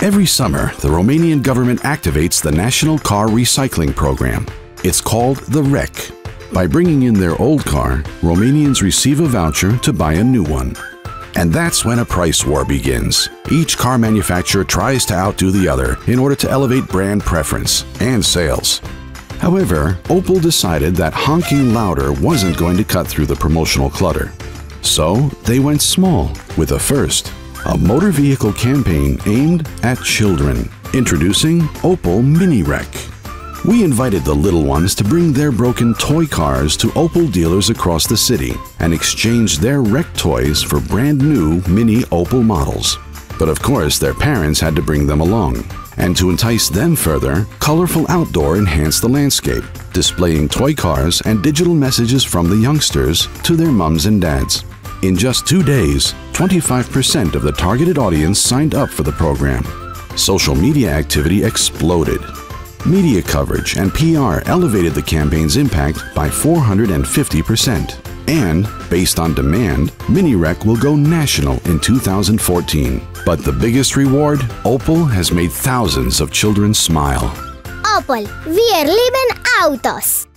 Every summer, the Romanian government activates the National Car Recycling Program. It's called the REC. By bringing in their old car, Romanians receive a voucher to buy a new one. And that's when a price war begins. Each car manufacturer tries to outdo the other in order to elevate brand preference and sales. However, Opel decided that honking louder wasn't going to cut through the promotional clutter. So they went small with a first, a motor vehicle campaign aimed at children, introducing Opel Mini REC. We invited the little ones to bring their broken toy cars to Opel dealers across the city and exchange their REC toys for brand new mini Opel models. But of course, their parents had to bring them along. And to entice them further, colorful outdoor enhanced the landscape, displaying toy cars and digital messages from the youngsters to their mums and dads. In just 2 days, 25% of the targeted audience signed up for the program. Social media activity exploded. Media coverage and PR elevated the campaign's impact by 450%. And, based on demand, Mini REC will go national in 2014. But the biggest reward? Opel has made thousands of children smile. Opel, wir lieben Autos!